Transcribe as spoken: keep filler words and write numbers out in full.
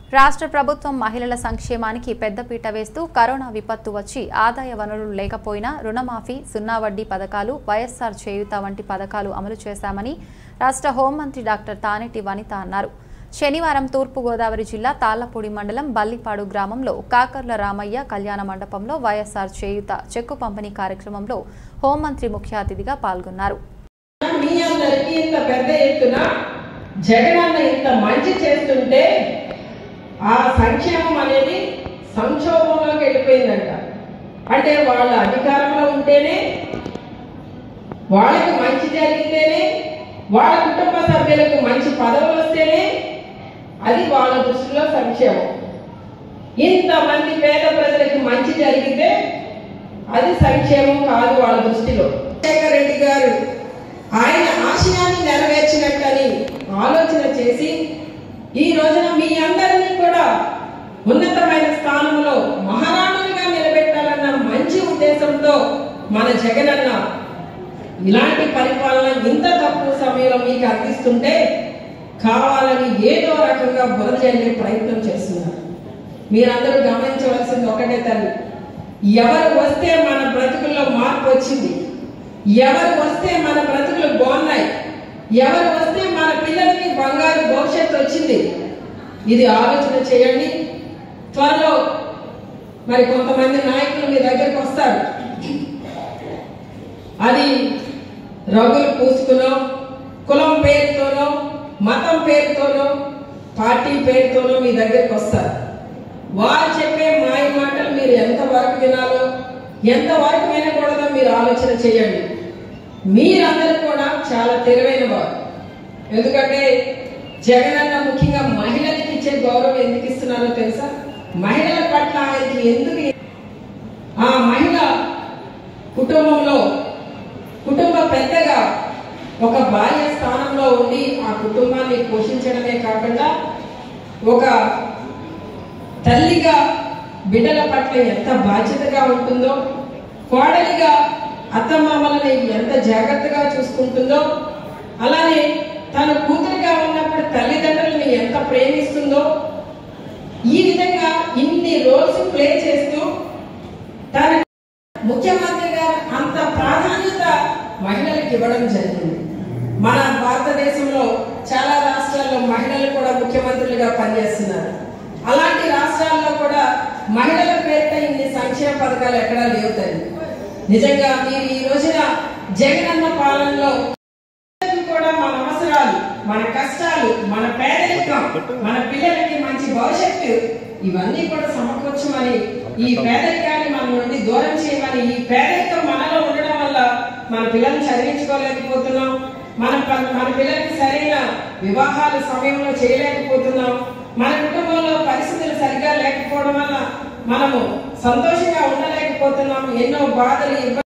రాష్ట్ర ప్రభుత్వం మహిళల సంక్షేమానికి పెద్దపీట వేస్తూ కరోనా విపత్తు వచ్చి ఆదాయ వనరులు లేకపోయినా రుణమాఫీ, సున్నా వడ్డీ పథకాలు, వైఎస్ఆర్ చేయూత వంటి పథకాలు అమలు చేశామని రాష్ట్ర హోంమంత్రి డాక్టర్ తానేటి వనిత అన్నారు. శనివారం తూర్పు గోదావరి జిల్లా తాళ్లపూడి మండలం బల్లిపాడు గ్రామంలో కాకర్ల రామయ్య కళ్యాణ మండపంలో వైఎస్ఆర్ చేయూత చెక్కు పంపిణీ కార్యక్రమంలో హోంమంత్రి ముఖ్య అతిథిగా పాల్గొన్నారు. ఆ సంక్షేమం అనేది సంక్షోభంలోకి వెళ్ళిపోయిందంట. అంటే వాళ్ళ అధికారంలో ఉంటేనే, వాళ్ళకి మంచి జరిగితేనే, వాళ్ళ కుటుంబ సభ్యులకు మంచి పదవులు వస్తేనే అది వాళ్ళ దృష్టిలో సంక్షేమం. ఇంతమంది పేద ప్రజలకు మంచి జరిగితే అది సంక్షేమం కాదు వాళ్ళ దృష్టిలో. రాజశేఖర రెడ్డి గారు ఆయన ఆశయాన్ని నెరవేర్చినట్లని ఆలోచన చేసి ఈ రోజున మీ అందరినీ కూడా ఉన్నతమైన స్థానంలో మహారాణులుగా నిలబెట్టాలన్న మంచి ఉద్దేశంతో మన జగనన్న ఇలాంటి పరిపాలన ఇంత తక్కువ సమయంలో మీకు అందిస్తుంటే కావాలని ఏదో రకంగా బురద జల్లే ప్రయత్నం చేస్తున్నారు. మీరందరూ గమనించవలసింది ఒకటే తల్లి, ఎవరు వస్తే మన బ్రతుకుల్లో మార్పు వచ్చింది, ఎవరు వస్తే మన బ్రతుకులు బాగున్నాయి, ఎవరు వస్తే మన పిల్లలకి బంగారు భవిష్యత్తు వచ్చింది, ఇది ఆలోచన చేయండి. త్వరలో మరి కొంతమంది నాయకులు మీ దగ్గరికి వస్తారు. అది రంగులు పూసుకునో, కులం పేరుతోనో, మతం పేరుతోనో, పార్టీ పేరుతోనో మీ దగ్గరికి వస్తారు. వారు చెప్పే మాయ మాటలు మీరు ఎంతవరకు వినాలో, ఎంతవరకు వినకూడదో మీరు ఆలోచన చేయండి. మీరందరూ కూడా చాలా తెలివైన వారు. ఎందుకంటే జగనన్న ముఖ్యంగా మహిళలకు ఇచ్చే గౌరవం ఎందుకు ఇస్తున్నారో తెలుసా? మహిళల పట్ల ఆయనకి ఎందుకు, ఆ మహిళ కుటుంబంలో కుటుంబ పెద్దగా ఒక భార్య స్థానంలో ఉండి ఆ కుటుంబాన్ని పోషించడమే కాకుండా ఒక తల్లిగా బిడ్డల పట్ల ఎంత బాధ్యతగా ఉంటుందో, కోడలిగా అత్తమామలని ఎంత జాగ్రత్తగా చూసుకుంటుందో, అలానే తన కూతురుగా ఉన్నప్పుడు తల్లిదండ్రులని ఎంత ప్రేమిస్తుందో, ఈ విధంగా ఇన్ని రోల్స్ ప్లే చేస్తూ తన ముఖ్యమంత్రి గారు అంత ప్రాధాన్యత మహిళలకు ఇవ్వడం జరిగింది. మన భారతదేశంలో చాలా రాష్ట్రాల్లో మహిళలు కూడా ముఖ్యమంత్రులుగా పనిచేస్తున్నారు. అలాంటి రాష్ట్రాల్లో కూడా మహిళల పేరిట ఇన్ని సంక్షేమ పథకాలు ఎక్కడా లేవు తల్లి. నిజంగా మీరు ఈ రోజున జగనన్న పాలనలో కూడా మన అవసరాలు, మన కష్టాలు, మన పేదరికం, మన పిల్లలకి మంచి భవిష్యత్తు ఇవన్నీ కూడా సమకూర్చమని, ఈ పేదరికాన్ని మన నుండి దూరం చేయమని, ఈ పేదరికం మనలో ఉండడం వల్ల మన పిల్లల్ని చదివించుకోలేకపోతున్నాం, మన మన పిల్లలకి సరైన వివాహాలు సమయంలో చేయలేకపోతున్నాం, మన కుటుంబంలో పరిస్థితులు సరిగా లేకపోవడం వల్ల మనము సంతోషంగా ఉండలేకపోతున్నాం, ఎన్నో బాధలు